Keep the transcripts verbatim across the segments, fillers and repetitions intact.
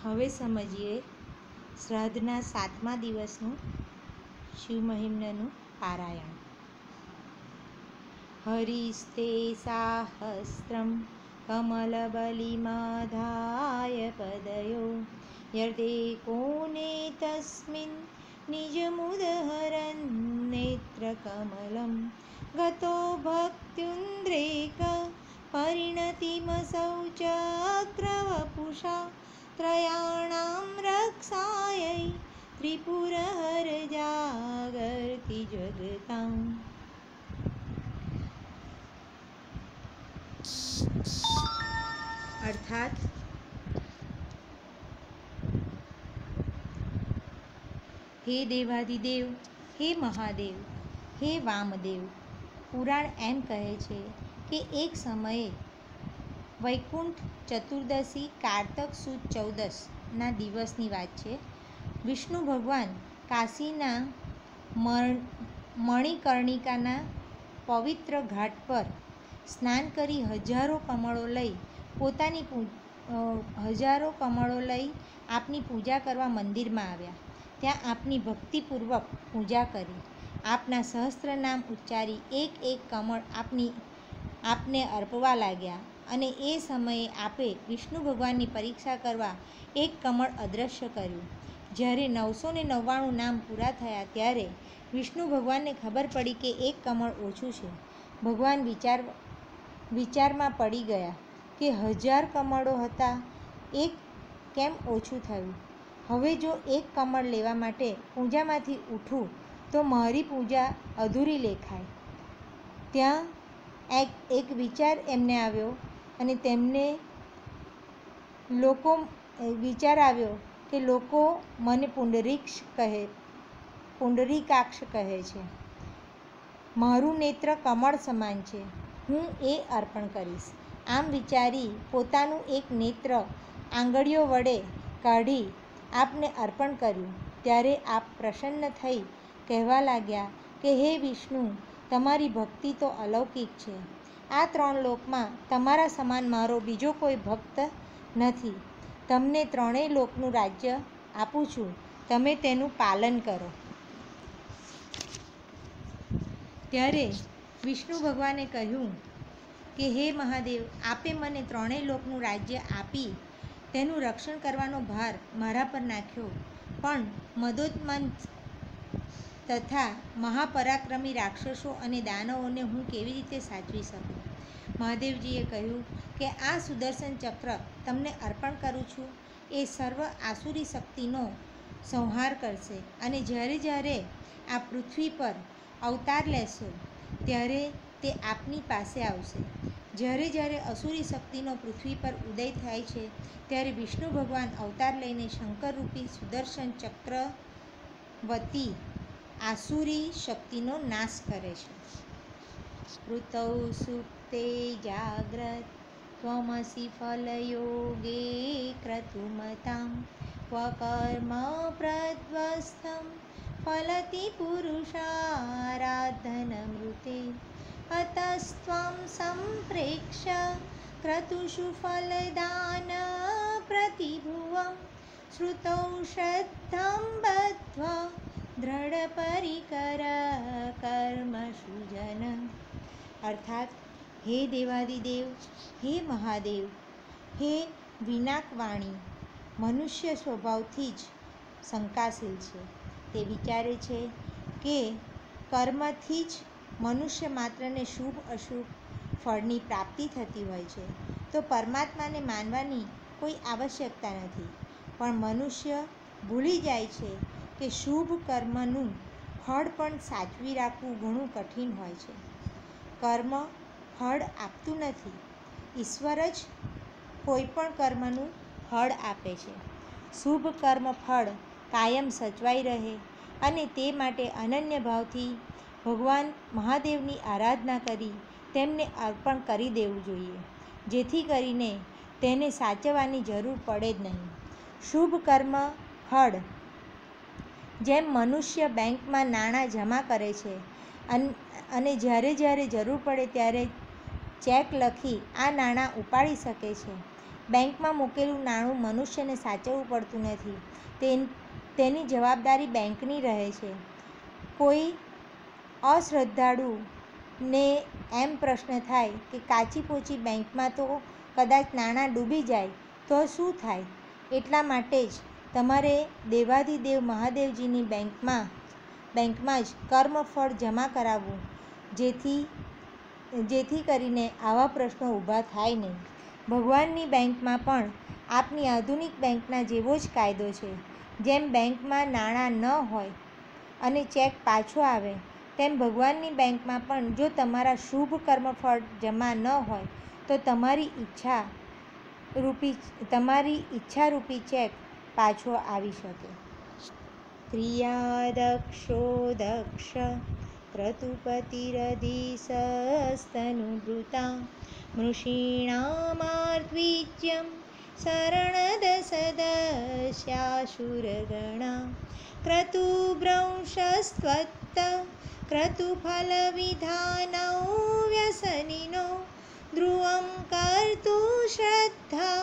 હવે સમજીએ શ્રાદ્ધના સાતમા દિવસનું શિવ મહિમ્નનું પારાયણ. હરિસ્તે સાહસ્રમ કમલબલિમાધાય પદયો યર્તે કોને તસ્મિન નિજમુદહરન નેત્રકમલમ ગતો ભક્ત્યુન્દ્રેક પરિણતિમસૌ ચક્રવપુષા ત્રયાણામ રક્ષાयै ત્રિપુરહર જાગર્તિ જગતામ. અર્થાત હે દેવાધિદેવ, હે મહાદેવ, હે વામદેવ. પુરાણ એમ કહે છે કે એક સમયે વૈકુંઠ ચતુર્દશી કારતક સુદ ચૌદસના દિવસની વાત છે. વિષ્ણુ ભગવાન કાશીના મણિકર્ણિકાના પવિત્ર ઘાટ પર સ્નાન કરી હજારો કમળો લઈ પોતાની હજારો કમળો લઈ આપની પૂજા કરવા મંદિરમાં આવ્યા. ત્યાં આપની ભક્તિપૂર્વક પૂજા કરી આપના સહસ્ત્ર નામ ઉચ્ચારી એક એક કમળ આપની આપને અર્પવા લાગ્યા. અને એ સમયે આપે વિષ્ણુ ભગવાનની પરીક્ષા કરવા એક કમળ અદૃશ્ય કર્યું. જ્યારે નવસો ને નવ્વાણું નામ પૂરા થયા ત્યારે વિષ્ણુ ભગવાનને ખબર પડી કે એક કમળ ઓછું છે. ભગવાન વિચાર વિચારમાં પડી ગયા કે હજાર કમળો હતા, એક કેમ ઓછું થયું? હવે જો એક કમળ લેવા માટે પૂજામાંથી ઉઠું તો મારી પૂજા અધૂરી લેખાય. ત્યાં એક એક વિચાર એમને આવ્યો અને તેમને લોકો વિચાર આવ્યો કે લોકો મને પુંડરીક્ષ કહે પુંડરીકાક્ષ કહે છે. મારું નેત્ર કમળ સમાન છે, હું એ અર્પણ કરીશ. આમ વિચારી પોતાનું એક નેત્ર આંગળીઓ વડે કાઢી આપને અર્પણ કર્યું. ત્યારે આપ પ્રસન્ન થઈ કહેવા લાગ્યા કે હે વિષ્ણુ, તમારી ભક્તિ તો અલૌકિક છે. આ ત્રણ લોકમાં તમારા સમાન મારો બીજો કોઈ ભક્ત નથી. તમને ત્રણેય લોકનું રાજ્ય આપું છું, તમે તેનું પાલન કરો. ત્યારે વિષ્ણુ ભગવાને કહ્યું કે હે મહાદેવ, આપે મને ત્રણેય લોકનું રાજ્ય આપી તેનું રક્ષણ કરવાનો ભાર મારા પર નાખ્યો, પણ મદોન્મત્ત તથા મહાપરાક્રમી રાક્ષસો અને દાનવોને હું કેવી રીતે સાચવી શકું? મહાદેવજીએ કહ્યું કે આ સુદર્શન ચક્ર તમને અર્પણ કરું છું, એ સર્વ આસુરી શક્તિનો સંહાર કરશે. અને જ્યારે જ્યારે આ પૃથ્વી પર અવતાર લેશો ત્યારે તે આપની પાસે આવશે. જ્યારે જ્યારે અસુરી શક્તિનો પૃથ્વી પર ઉદય થાય છે ત્યારે વિષ્ણુ ભગવાન અવતાર લઈને શંકરરૂપી સુદર્શન ચક્ર વતી આસુરી શક્તિનો નાશ કરે છે. ઋતૌ સુપ્તે જાગ્રત ત્વમસી ફલયોગે ક્રતુમતાં ક્વ કર્મ પ્રધ્વસ્તં ફલતિ પુરુષારાધનમૃતે અતસ્ત્વં સંપ્રેક્ષ્ય ક્રતુષુ ફલદાન પ્રતિભુવં શ્રુતૌ શ્રદ્ધં બદ્ધ્વા દ્રઢપરિકર કર્મસુ જન. અર્થાત હે દેવાધિદેવ, હે મહાદેવ, હે વિનાકવાણી મનુષ્ય સ્વભાવથી જ શંકાશીલ છે. તે વિચારે છે કે કર્મથી જ મનુષ્ય માત્રને શુભ અશુભ ફળની પ્રાપ્તિ થતી હોય છે, તો પરમાત્માને માનવાની કોઈ આવશ્યકતા નથી. પણ મનુષ્ય ભૂલી જાય છે કે શુભ કર્મનું ફળ પણ સાચવી રાખવું ઘણું કઠિન હોય છે. કર્મ ફળ આપતું નથી, ઈશ્વર જ કોઈ પણ કર્મનું ફળ આપે છે. શુભ કર્મ ફળ કાયમ સચવાઈ રહે અને તે માટે અનન્ય ભાવથી ભગવાન મહાદેવની આરાધના કરી તેમને અર્પણ કરી દેવું જોઈએ, જેથી કરીને તેને સાચવવાની જરૂર પડે જ નહીં. શુભ કર્મ ફળ જેમ મનુષ્ય બેંકમાં નાણાં જમા કરે છે અને જ્યારે જ્યારે જરૂર પડે ત્યારે ચેક લખી આ નાણાં ઉપાડી શકે છે, બેંકમાં મૂકેલું નાણું મનુષ્યને સાચવવું પડતું નથી. તે તેની જવાબદારી બેંકની રહે છે. કોઈ અશ્રદ્ધાળુને એમ પ્રશ્ન થાય કે કાચી પોચી બેંકમાં તો કદાચ નાણાં ડૂબી જાય તો શું થાય? એટલા માટે જ તમારે દેવાધિદેવ મહાદેવજીની બેંકમાં બેંકમાં જ કર્મફળ જમા કરાવવું, જેથી જેથી કરીને આવા પ્રશ્નો ઊભા થાય નહીં. ભગવાનની બેંકમાં પણ આપની આધુનિક બેંકના જેવો જ કાયદો છે. જેમ બેંકમાં નાણાં ન હોય અને ચેક પાછો આવે, તેમ ભગવાનની બેંકમાં પણ જો તમારા શુભ કર્મફળ જમા ન હોય તો તમારી ઈચ્છા રૂપી તમારી ઈચ્છારૂપી ચેક પાછો આવી શકે. ક્રિયાદક્ષો દક્ષ ક્રતુપતિરધિસસ્તનુભૃતા મૃષીણામાર્ત્વિજ્યં શરણદસદસ્યાસુરગણા ક્રતુભ્રંશસ્ત્વત્ત ક્રતુફલવિધાનૌ વ્યસનિનો ધ્રુવં કર્તુ શ્રદ્ધા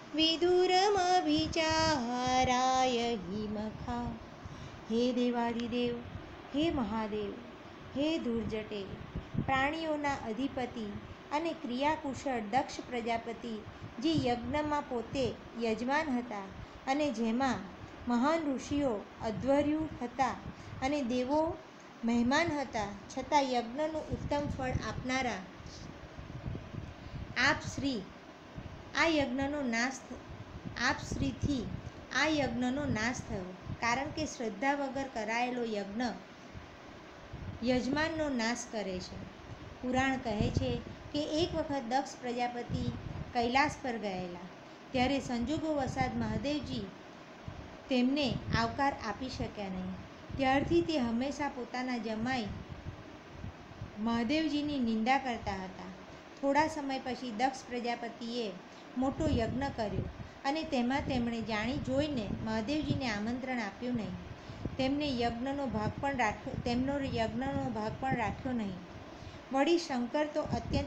વિદુરમભિચારાય હિમખા. હે દેવાધિદેવ, હે મહાદેવ, હે ધૂર્જટે, પ્રાણીઓના અધિપતિ અને ક્રિયાકુશળ દક્ષ પ્રજાપતિ, જે યજ્ઞમાં પોતે યજમાન હતા અને જેમાં મહાન ઋષિઓ અધ્વર્યુ હતા અને દેવો મહેમાન હતા, છતાં યજ્ઞનું ઉત્તમ ફળ આપનારા આપ શ્રી આ યજ્ઞનો નાશ આપ શ્રીથી આ યજ્ઞનો નાશ થયો, કારણ કે શ્રદ્ધા વગર કરાયેલો યજ્ઞ યજમાનનો નાશ કરે છે. પુરાણ કહે છે કે એક વખત દક્ષ પ્રજાપતિ કૈલાસ પર ગયેલા, ત્યારે સંજોગો વસાત મહાદેવજી તેમને આવકાર આપી શક્યા નહીં. ત્યારથી તે હંમેશા પોતાના જમાઈ મહાદેવજીની નિંદા કરતા હતા. થોડા સમય પછી દક્ષ પ્રજાપતિએ મોટો યજ્ઞ કર્યો અને તેમાં તેમણે જાણી જોઈને મહાદેવજીને આમંત્રણ આપ્યું નહીં. તેમને યજ્ઞનો ભાગ પણ રાખ્યો તેમનો યજ્ઞનો ભાગ પણ રાખ્યો નહીં. વળી શંકર તો અત્યંત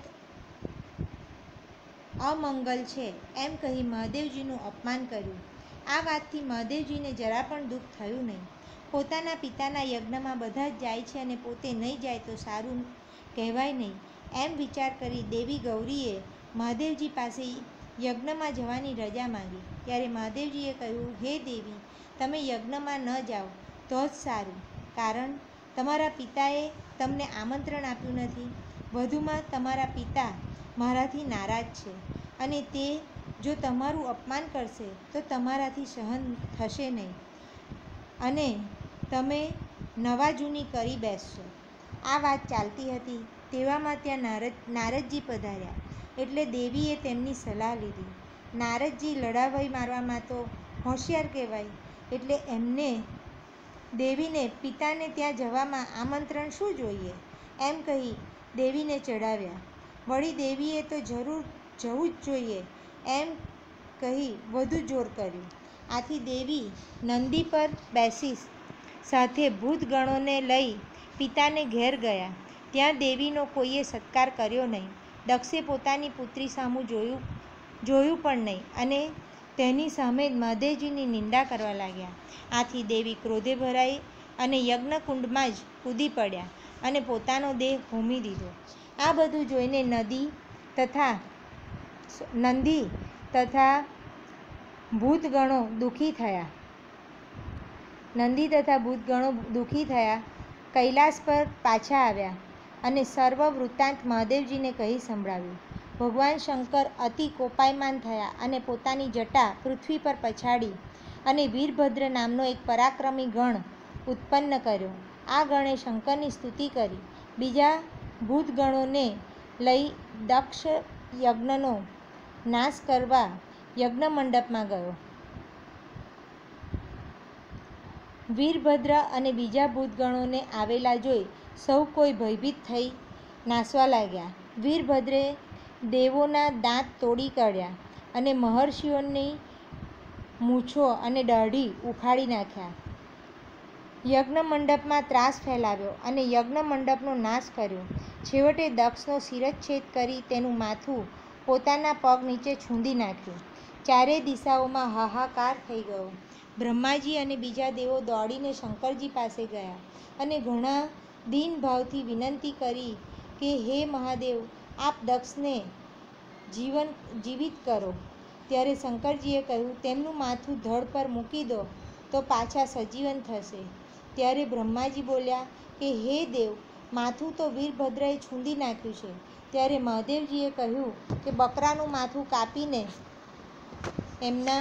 અમંગલ છે એમ કહી મહાદેવજીનું અપમાન કર્યું. આ વાતથી મહાદેવજીને જરા પણ દુઃખ થયું નહીં. પોતાના પિતાના યજ્ઞમાં બધા જ જાય છે અને પોતે નહીં જાય તો સારું કહેવાય નહીં, એમ વિચાર કરી દેવી ગૌરીએ મહાદેવજી પાસે યજ્ઞમાં જવાની રજા માંગી. ત્યારે મહાદેવજીએ કહ્યું, હે દેવી, તમે યજ્ઞમાં ન જાઓ તો જ સારું, કારણ તમારા પિતાએ તમને આમંત્રણ આપ્યું નથી. વધુમાં તમારા પિતા મારાથી નારાજ છે અને તે જો તમારું અપમાન કરશે તો તમારાથી સહન થશે નહીં અને તમે નવા જૂની કરી બેસશો. આ વાત ચાલતી હતી તેવામાં ત્યાં નારદ નારદજી પધાર્યા. એટલે દેવીએ તેમની સલાહ લીધી. નારદજી લડાવઈ મારવામાં તો હોશિયાર કહેવાય, એટલે એમને દેવીને પિતાને ત્યાં જવામાં આમંત્રણ શું જોઈએ એમ કહી દેવીને ચડાવ્યા. વળી દેવીએ તો જરૂર જવું જ જોઈએ એમ કહી વધુ જોર કર્યું. આથી દેવી નંદી પર બેસી સાથે ભૂતગણોને લઈ પિતાને ઘેર ગયા. ત્યાં દેવીનો કોઈએ સત્કાર કર્યો નહીં. દક્ષે પોતાની પુત્રી સામું જોયું જોયું પણ નહીં અને તેની સામે મહાદેવજીની નિંદા કરવા લાગ્યા. આથી દેવી ક્રોધે ભરાઈ અને યજ્ઞકુંડમાં જ કૂદી પડ્યા અને પોતાનો દેહ હોમી દીધો. આ બધું જોઈને નદી તથા નંદી તથા ભૂતગણો દુઃખી થયા નંદી તથા ભૂતગણો દુઃખી થયા કૈલાસ પર પાછા આવ્યા અને સર્વ વૃત્તાંત મહાદેવજીને કહી સંભળાવ્યું. ભગવાન શંકર અતિ કોપાયમાન થયા અને પોતાની જટા પૃથ્વી પર પછાડી અને વીરભદ્ર નામનો એક પરાક્રમી ગણ ઉત્પન્ન કર્યો. આ ગણે શંકરની સ્તુતિ કરી. બીજા ભૂતગણોને લઈ દક્ષ યજ્ઞનો નાશ કરવા યજ્ઞ મંડપમાં ગયો. વીરભદ્ર અને બીજા ભૂતગણોને આવેલા જોઈ સૌ કોઈ ભયભીત થઈ નાસવા લાગ્યા. વીરભદ્રે દેવોના દાંત તોડી કાઢ્યા અને મહર્ષિઓની મૂછો અને દાઢી ઉખાડી નાખ્યા. યજ્ઞ મંડપમાં ત્રાસ ફેલાવ્યો અને યજ્ઞ મંડપનો નાશ કર્યો. છેવટે દક્ષનો શિરચ્છેદ કરી તેનું માથું પોતાના પગ નીચે છૂંદી નાખ્યું. ચારે દિશાઓમાં હાહાકાર થઈ ગયો. બ્રહ્માજી અને બીજા દેવો દોડીને શંકરજી પાસે ગયા અને ઘણા દીન ભાવથી વિનંતી કરી કે હે મહાદેવ, આપ દક્ષને જીવન જીવિત કરો. ત્યારે શંકરજીએ કહ્યું, તેમનું માથું ધડ પર મૂકી દો તો પાછા સજીવન થશે. ત્યારે બ્રહ્માજી બોલ્યા કે હે દેવ, માથું તો વીરભદ્રએ છૂંદી નાખ્યું છે. ત્યારે મહાદેવજીએ કહ્યું કે બકરાનું માથું કાપીને એમના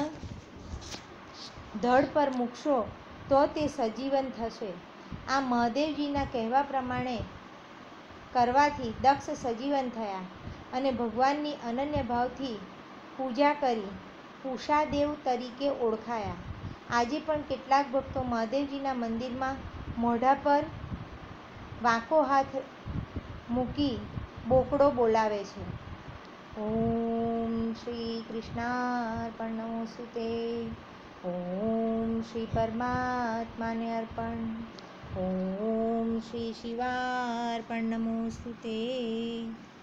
ધડ પર મૂકશો તો તે સજીવન થશે. આ મહાદેવજીના કહેવા પ્રમાણે કરવાથી દક્ષ સજીવન થયા અને ભગવાનની અનન્ય ભાવથી પૂજા કરી પૂષાદેવ તરીકે ઓળખાયા. આજે પણ કેટલાક ભક્તો મહાદેવજીના મંદિરમાં મોઢા પર વાંકો હાથ મૂકી બોકડો બોલાવે છે. ઓમ શ્રી કૃષ્ણાર્પણમસ્તુ તે. ઓમ શ્રી પરમાત્માને અર્પણ. ઓમ શ્રી શિવાર્પણમસ્તુ તે.